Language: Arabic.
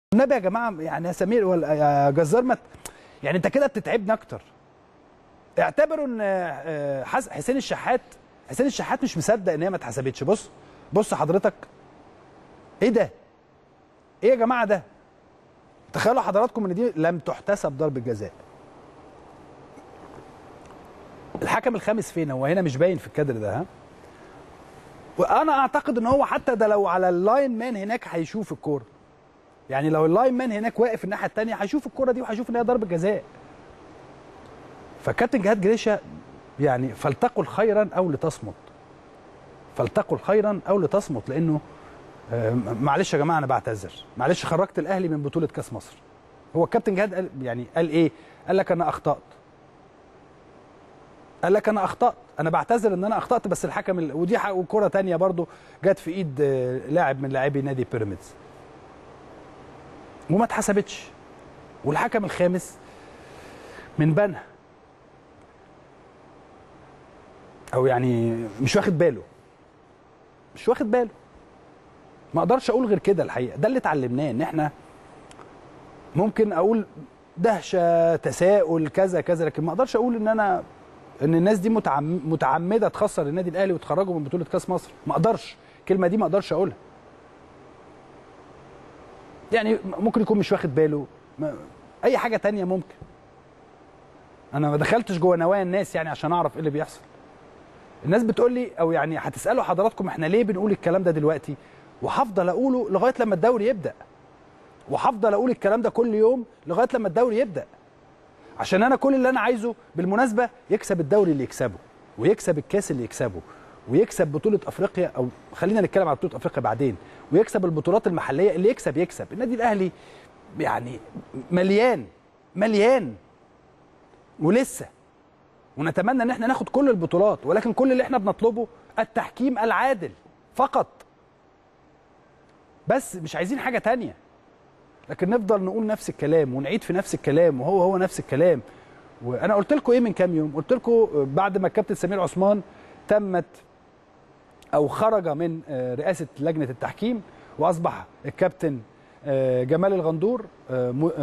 النبي يا جماعه، يعني يا سمير ولا يا جزار، ما يعني انت كده بتتعبنا اكتر. اعتبروا ان حسين الشحات مش مصدق ان هي ما اتحسبتش. بص حضرتك، ايه ده؟ ايه يا جماعه ده؟ تخيلوا حضراتكم ان دي لم تحتسب ضربه جزاء. الحكم الخامس فين؟ هو هنا مش باين في الكادر ده، ها؟ وانا اعتقد ان هو حتى ده لو على اللاين مان هناك هيشوف الكوره. يعني لو اللاين مان هناك واقف الناحيه الثانيه هيشوف الكوره دي وهيشوف ان هي ضربه جزاء. فكابتن جهاد جريشة يعني فلتقل خيرا او لتصمت. فلتقل خيرا او لتصمت، لانه معلش يا جماعه انا بعتذر، معلش خرجت الاهلي من بطوله كاس مصر. هو الكابتن جهاد قال ايه؟ قال لك انا اخطات. قال لك انا اخطات، انا بعتذر ان انا اخطات، بس الحكم ودي وكره ثانيه برضو جت في ايد لاعب من لاعبي نادي بيراميدز وما اتحسبتش. والحكم الخامس من بنها، او يعني مش واخد باله. ما اقدرش اقول غير كده. الحقيقه ده اللي اتعلمناه، ان احنا ممكن اقول دهشه، تساؤل، كذا كذا، لكن ما اقدرش اقول ان الناس دي متعمده تخسر النادي الاهلي وتخرجه من بطوله كاس مصر. ما اقدرش، الكلمه دي ما اقدرش اقولها. يعني ممكن يكون مش واخد باله، اي حاجه تانية ممكن. انا ما دخلتش جوه نوايا الناس يعني عشان اعرف ايه اللي بيحصل. الناس بتقول لي، او يعني هتسالوا حضراتكم احنا ليه بنقول الكلام ده دلوقتي، وهفضل اقوله لغايه لما الدوري يبدا، وهفضل اقول الكلام ده كل يوم لغايه لما الدوري يبدا. عشان انا كل اللي انا عايزه بالمناسبه يكسب الدوري اللي يكسبه، ويكسب الكاس اللي يكسبه، ويكسب بطوله افريقيا، او خلينا نتكلم على بطوله افريقيا بعدين، ويكسب البطولات المحليه اللي يكسب. النادي الاهلي يعني مليان ولسه، ونتمنى ان احنا ناخد كل البطولات، ولكن كل اللي احنا بنطلبه التحكيم العادل فقط، بس مش عايزين حاجه تانية. لكن نفضل نقول نفس الكلام ونعيد في نفس الكلام وهو نفس الكلام. وانا قلت لكم ايه من كام يوم؟ قلت لكم بعد ما الكابتن سمير عثمان خرج من رئاسه لجنه التحكيم واصبح الكابتن جمال الغندور